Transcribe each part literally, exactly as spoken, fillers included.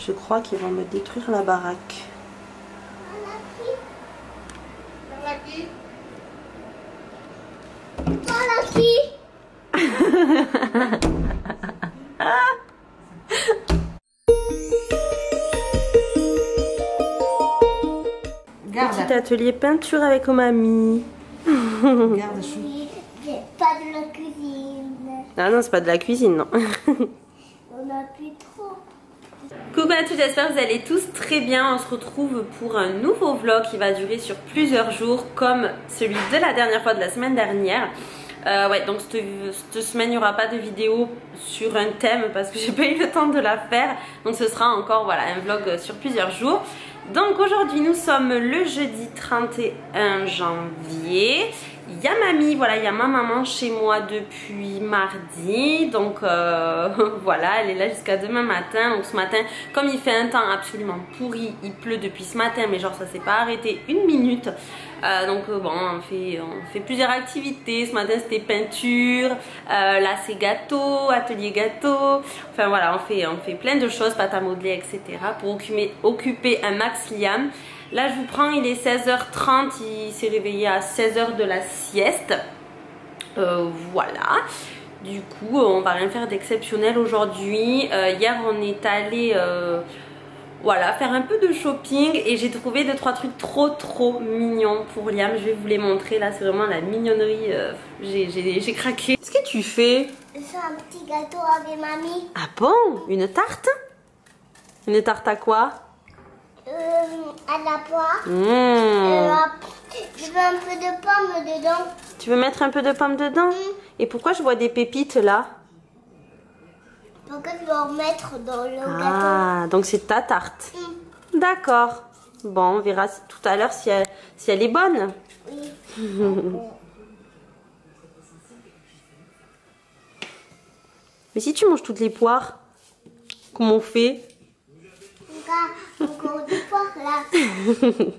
je crois qu'ils vont me détruire la baraque. Petit atelier peinture avec mamie. Regarde, chou. C'est pas de la cuisine. Ah non, c'est pas de la cuisine, non. On a plus trop. Coucou à tous, j'espère que vous allez tous très bien. On se retrouve pour un nouveau vlog qui va durer sur plusieurs jours, comme celui de la dernière fois, de la semaine dernière. Euh, ouais, donc cette, cette semaine il n'y aura pas de vidéo sur un thème parce que j'ai pas eu le temps de la faire. Donc ce sera encore voilà, un vlog sur plusieurs jours. Donc aujourd'hui nous sommes le jeudi trente et un janvier. Il y a mamie, voilà, il y a ma maman chez moi depuis mardi. Donc euh, voilà, elle est là jusqu'à demain matin. Donc ce matin, comme il fait un temps absolument pourri, il pleut depuis ce matin, mais genre ça s'est pas arrêté une minute. Euh, donc euh, bon, on fait, on fait plusieurs activités. Ce matin c'était peinture, euh, là c'est gâteau, atelier gâteau. Enfin voilà, on fait, on fait plein de choses, pâte à modeler, et cetera. Pour occuper, occuper un max Liam. Là je vous prends, il est seize heures trente, il s'est réveillé à seize heures de la sieste. Euh, voilà. Du coup on va rien faire d'exceptionnel aujourd'hui. Euh, hier on est allé... Euh, Voilà, faire un peu de shopping et j'ai trouvé deux trois trucs trop trop mignons pour Liam. Je vais vous les montrer, là c'est vraiment la mignonnerie, euh, j'ai craqué. Qu'est-ce que tu fais? C'est un petit gâteau avec mamie. Ah bon? Une tarte? Une tarte à quoi? Euh, à la poire. Mmh. Euh, je veux un peu de pomme dedans. Tu veux mettre un peu de pomme dedans? Mmh. Et pourquoi je vois des pépites là? Pourquoi tu vas en mettre dans le ah, gâteau? Ah, donc c'est ta tarte. Mmh. D'accord. Bon, on verra tout à l'heure si elle, si elle est bonne. Oui. Mais si tu manges toutes les poires, comment on fait? Encore, encore des poires là.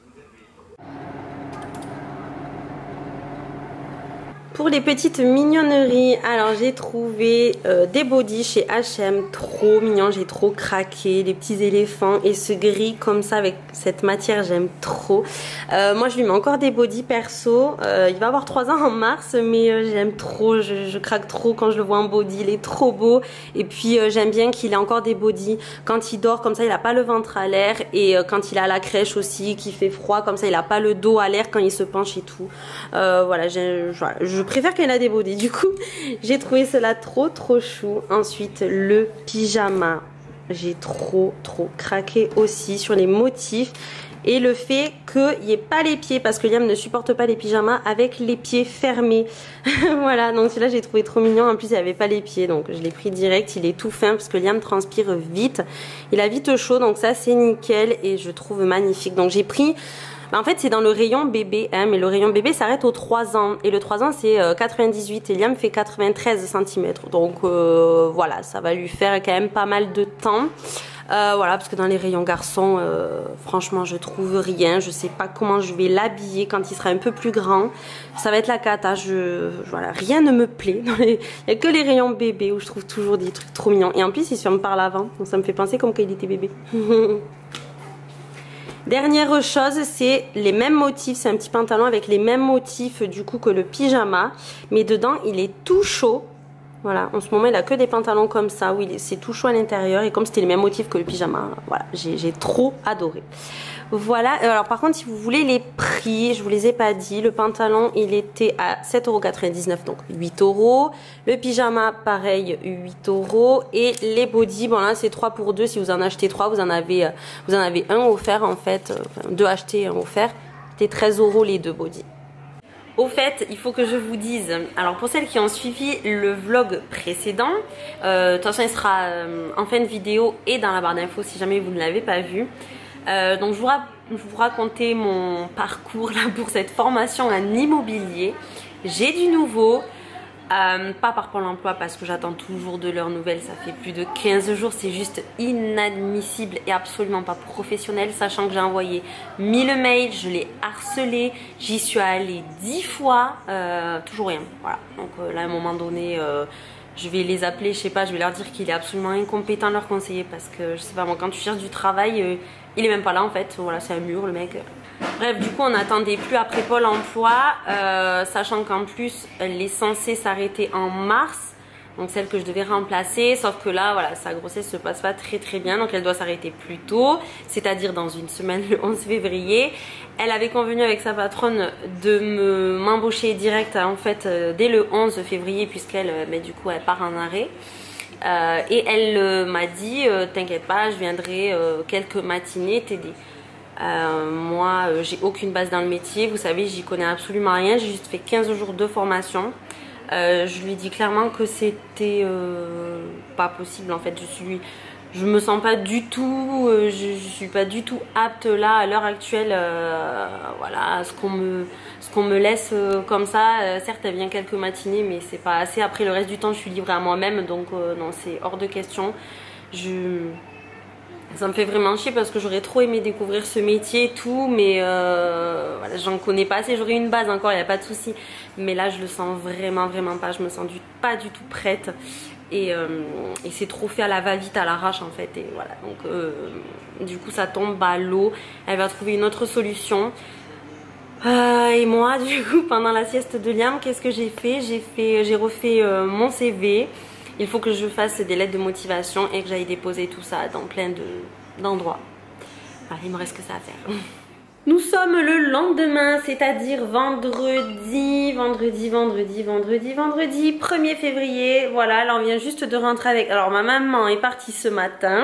Pour les petites mignonneries, alors j'ai trouvé euh, des bodys chez H et M, trop mignons, j'ai trop craqué, les petits éléphants et ce gris comme ça avec cette matière, j'aime trop. Euh, moi je lui mets encore des bodys perso, euh, il va avoir trois ans en mars mais euh, j'aime trop, je, je craque trop quand je le vois en body, il est trop beau. Et puis euh, j'aime bien qu'il ait encore des bodys quand il dort, comme ça il a pas le ventre à l'air, et euh, quand il est à la crèche aussi, qu'il fait froid, comme ça il a pas le dos à l'air quand il se penche et tout. Euh, voilà, je, voilà, je préfère qu'elle a des bodys, du coup j'ai trouvé cela trop trop chou. Ensuite le pyjama, j'ai trop trop craqué aussi sur les motifs et le fait qu'il n'y ait pas les pieds, parce que Liam ne supporte pas les pyjamas avec les pieds fermés. Voilà, donc celui-là j'ai trouvé trop mignon. En plus il n'y avait pas les pieds, donc je l'ai pris direct. Il est tout fin parce que Liam transpire vite, il a vite chaud, donc ça c'est nickel et je trouve magnifique. Donc j'ai pris... En fait c'est dans le rayon bébé, hein, mais le rayon bébé s'arrête aux trois ans. Et le trois ans c'est euh, quatre-vingt-dix-huit et Liam fait quatre-vingt-treize centimètres. Donc euh, voilà, ça va lui faire quand même pas mal de temps. Euh, voilà, parce que dans les rayons garçons, euh, franchement je trouve rien. Je sais pas comment je vais l'habiller quand il sera un peu plus grand. Ça va être la cata, je, voilà, rien ne me plaît. Il n'y a que les rayons bébé où je trouve toujours des trucs trop mignons. Et en plus il se ferme par l'avant, donc ça me fait penser comme quand il était bébé. Dernière chose, c'est les mêmes motifs, c'est un petit pantalon avec les mêmes motifs du coup que le pyjama, mais dedans il est tout chaud. Voilà, en ce moment il a que des pantalons comme ça où c'est tout chaud à l'intérieur, et comme c'était les mêmes motifs que le pyjama, voilà, j'ai trop adoré. Voilà, alors par contre si vous voulez les prix, je vous les ai pas dit, le pantalon il était à sept euros quatre-vingt-dix-neuf, donc huit euros, le pyjama pareil huit euros, et les bodys, bon là c'est trois pour deux, si vous en achetez trois vous en avez, vous en avez un offert en fait, enfin, deux achetés, un offert, c'était treize euros les deux bodys. Au fait, il faut que je vous dise, alors pour celles qui ont suivi le vlog précédent, euh, de toute façon il sera euh, en fin de vidéo et dans la barre d'infos si jamais vous ne l'avez pas vu. Euh, donc je vous, je vous racontais mon parcours là pour cette formation en immobilier. J'ai du nouveau, euh, pas par Pôle emploi parce que j'attends toujours de leurs nouvelles, ça fait plus de quinze jours, c'est juste inadmissible et absolument pas professionnel, sachant que j'ai envoyé mille mails, je l'ai harcelé, j'y suis allée dix fois, euh, toujours rien. Voilà, donc euh, là à un moment donné... Euh, je vais les appeler, je sais pas, je vais leur dire qu'il est absolument incompétent leur conseiller parce que je sais pas moi, quand tu cherches du travail, euh, il est même pas là en fait, voilà, c'est un mur le mec. Bref, du coup on n'attendait plus après Pôle emploi, euh, sachant qu'en plus elle est censée s'arrêter en mars. Donc celle que je devais remplacer, sauf que là, voilà, sa grossesse se passe pas très très bien, donc elle doit s'arrêter plus tôt, c'est-à-dire dans une semaine, le onze février. Elle avait convenu avec sa patronne de me m'embaucher direct, en fait, euh, dès le onze février, puisqu'elle, euh, mais du coup, elle part en arrêt. Euh, et elle euh, m'a dit, euh, t'inquiète pas, je viendrai euh, quelques matinées t'aider. Euh, moi, euh, j'ai aucune base dans le métier, vous savez, j'y connais absolument rien, j'ai juste fait quinze jours de formation. Euh, je lui ai dit clairement que c'était euh, pas possible en fait. Je suis, je me sens pas du tout, euh, je, je suis pas du tout apte là à l'heure actuelle. Euh, voilà, à ce qu'on me, ce qu'on me laisse euh, comme ça. Euh, certes, elle vient quelques matinées, mais c'est pas assez. Après, le reste du temps, je suis livrée à moi-même, donc euh, non, c'est hors de question. Je Ça me fait vraiment chier parce que j'aurais trop aimé découvrir ce métier et tout, mais euh, voilà, j'en connais pas assez. J'aurais une base encore, il n'y a pas de souci. Mais là, je le sens vraiment, vraiment pas. Je me sens du, pas du tout prête. Et, euh, et c'est trop fait à la va-vite, à l'arrache en fait. Et voilà, donc euh, du coup, ça tombe à l'eau. Elle va trouver une autre solution. Euh, et moi, du coup, pendant la sieste de Liam, qu'est-ce que j'ai fait? J'ai fait, j'ai refait euh, mon C V. Il faut que je fasse des lettres de motivation et que j'aille déposer tout ça dans plein de, d'endroits. Voilà, il me reste que ça à faire. Nous sommes le lendemain, c'est-à-dire vendredi, vendredi, vendredi, vendredi, vendredi, premier février. Voilà, là on vient juste de rentrer avec... Alors ma maman est partie ce matin.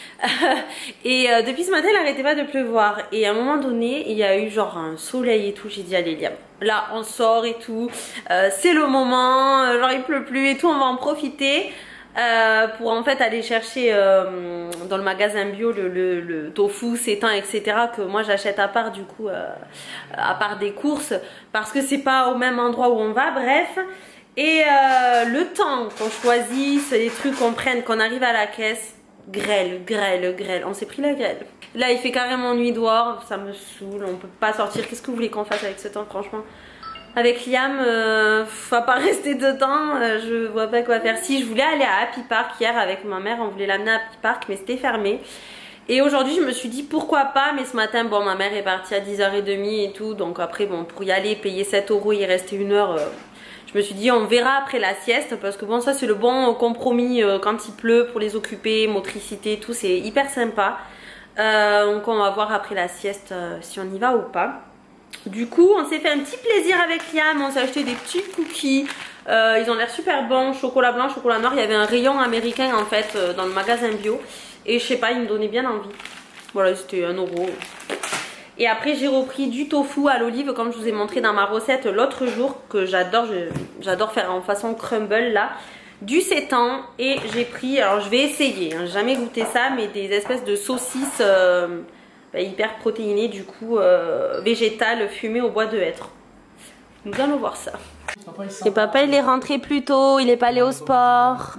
Et euh, depuis ce matin, il n'arrêtait pas de pleuvoir. Et à un moment donné, il y a eu genre un soleil et tout. J'ai dit, allez Liam, là on sort et tout. Euh, c'est le moment, euh, genre il pleut plus et tout, on va en profiter. Euh, pour en fait aller chercher euh, dans le magasin bio le, le, le tofu, sétan, et cetera que moi j'achète à part du coup, euh, à part des courses parce que c'est pas au même endroit où on va, bref. Et euh, le temps qu'on choisisse les trucs, qu'on prenne, qu'on arrive à la caisse, grêle, grêle, grêle, on s'est pris la grêle. Là il fait carrément nuit dehors, ça me saoule, on peut pas sortir. Qu'est-ce que vous voulez qu'on fasse avec ce temps franchement? Avec Liam, euh, faut pas rester dedans, euh, je vois pas quoi faire. Si je voulais aller à Happy Park hier avec ma mère, on voulait l'amener à Happy Park mais c'était fermé. Et aujourd'hui je me suis dit pourquoi pas, mais ce matin bon ma mère est partie à dix heures trente et tout, donc après bon pour y aller payer sept euros, il restait une heure. Euh, je me suis dit on verra après la sieste parce que bon ça c'est le bon compromis euh, quand il pleut pour les occuper, motricité et tout, c'est hyper sympa. Euh, donc on va voir après la sieste euh, si on y va ou pas. Du coup on s'est fait un petit plaisir avec Liam, on s'est acheté des petits cookies, euh, ils ont l'air super bons, chocolat blanc, chocolat noir. Il y avait un rayon américain en fait euh, dans le magasin bio et je sais pas, ils me donnaient bien envie. Voilà, c'était un euro. Et après j'ai repris du tofu à l'olive comme je vous ai montré dans ma recette l'autre jour, que j'adore, j'adore faire en façon crumble là. Du sétan et j'ai pris, alors je vais essayer, hein, j'ai jamais goûté ça, mais des espèces de saucisses euh, bah, hyper protéinées du coup, euh, végétales fumées au bois de hêtre. Nous allons voir ça. Et papa il est rentré plus tôt, il est pas allé au sport.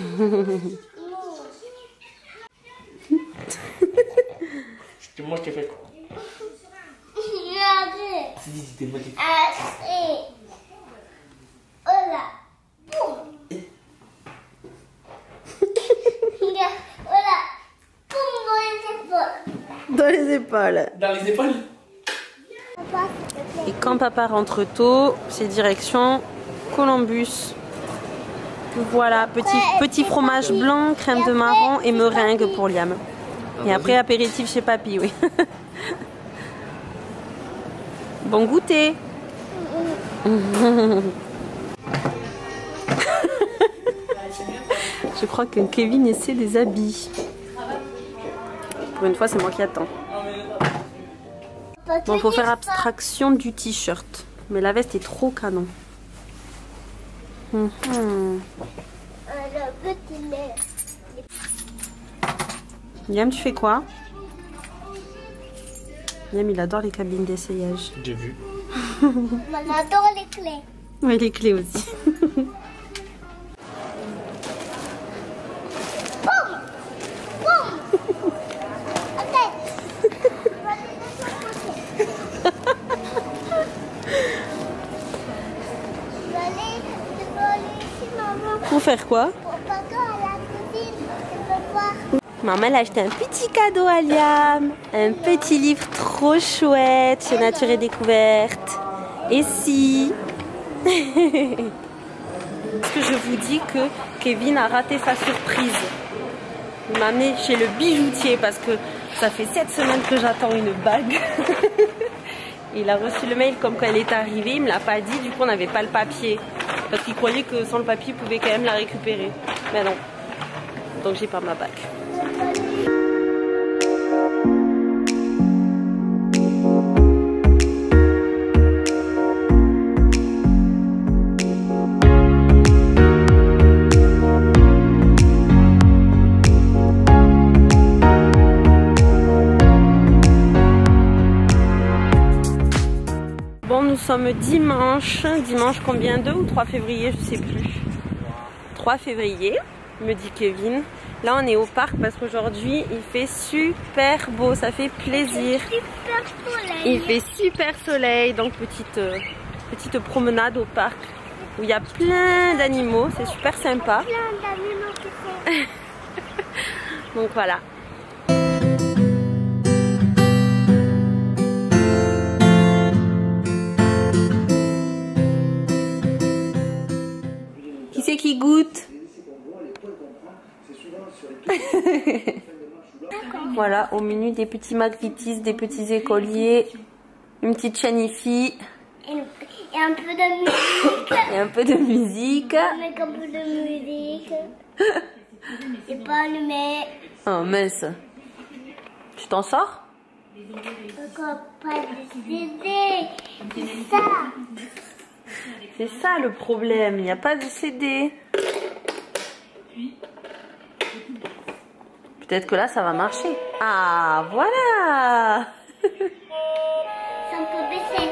Moi je t'ai fait quoi? Dans les épaules. Dans les épaules. Et quand papa rentre tôt, c'est direction Columbus. Voilà, petit, petit fromage blanc, crème de marron et meringue pour Liam. Et après apéritif chez papy, oui. Bon goûter. Je crois que Kevin essaie des habits. Pour une fois, c'est moi qui attends. Bon, faut faire abstraction du t-shirt. Mais la veste est trop canon. Mmh. Liam, tu fais quoi? Liam, il adore les cabines d'essayage. J'ai vu. On adore les clés. Oui, les clés aussi. Pour faire faire quoi? Papa, à la cuisine, tu peux voir. Maman elle a acheté un petit cadeau à Liam. Un petit livre trop chouette chez Nature et Découverte. Et si Est-ce que je vous dis que Kevin a raté sa surprise? Il m'a amené chez le bijoutier parce que ça fait sept semaines que j'attends une bague. Il a reçu le mail comme quand elle est arrivée, il me l'a pas dit, du coup on n'avait pas le papier. Parce qu'il croyait que sans le papier il pouvait quand même la récupérer. Mais non. Donc j'ai pas ma bague. Bon, nous sommes dimanche. Dimanche combien? deux ou trois février? Je sais plus. trois février, me dit Kevin. Là, on est au parc parce qu'aujourd'hui, il fait super beau. Ça fait plaisir. Super soleil. Il fait super soleil. Donc, petite, euh, petite promenade au parc où il y a plein d'animaux. C'est super sympa. Plein d'animaux qui sont. Donc, voilà. Qui c'est qui goûte? Voilà, au menu des petits McVitie's, des petits écoliers, une petite chanifi. Et un peu de musique. Et un peu de musique. Avec un peu de musique. Et pas allumé. Oh mince. Tu t'en sors? Pourquoi pas décider? C'est ça. C'est ça le problème, il n'y a pas de C D. Peut-être que là ça va marcher. Ah voilà. Ça peut baisser.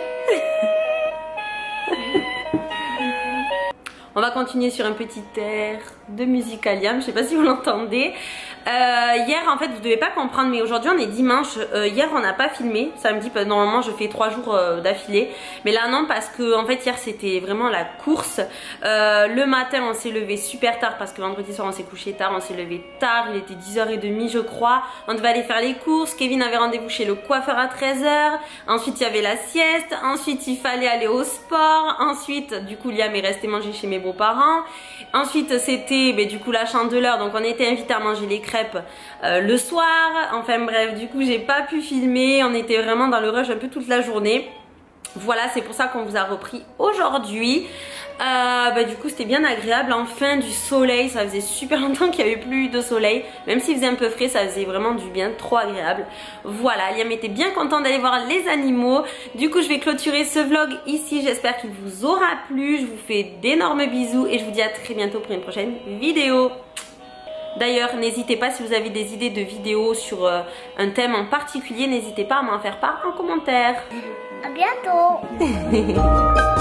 On va continuer sur un petit air de musique à Liam, je sais pas si vous l'entendez. Euh, hier en fait vous devez pas comprendre, mais aujourd'hui on est dimanche. Euh, hier on n'a pas filmé samedi, parce que normalement je fais trois jours euh, d'affilée, mais là non, parce que en fait hier c'était vraiment la course. Euh, le matin on s'est levé super tard parce que vendredi soir on s'est couché tard, on s'est levé tard, il était dix heures trente je crois. On devait aller faire les courses, Kevin avait rendez-vous chez le coiffeur à treize heures, ensuite il y avait la sieste, ensuite il fallait aller au sport, ensuite du coup Liam est resté manger chez mes beaux-parents, ensuite c'était ben, du coup la chandeleur, donc on était invité à manger les crêpes euh, le soir. Enfin bref, du coup j'ai pas pu filmer, on était vraiment dans le rush un peu toute la journée. Voilà, c'est pour ça qu'on vous a repris aujourd'hui. Euh, bah, du coup c'était bien agréable, enfin du soleil, ça faisait super longtemps qu'il n'y avait plus de soleil, même s'il faisait un peu frais, ça faisait vraiment du bien, trop agréable. Voilà, Liam était bien content d'aller voir les animaux. Du coup je vais clôturer ce vlog ici, j'espère qu'il vous aura plu, je vous fais d'énormes bisous et je vous dis à très bientôt pour une prochaine vidéo. D'ailleurs, n'hésitez pas, si vous avez des idées de vidéos sur euh, un thème en particulier, n'hésitez pas à m'en faire part en commentaire. À bientôt.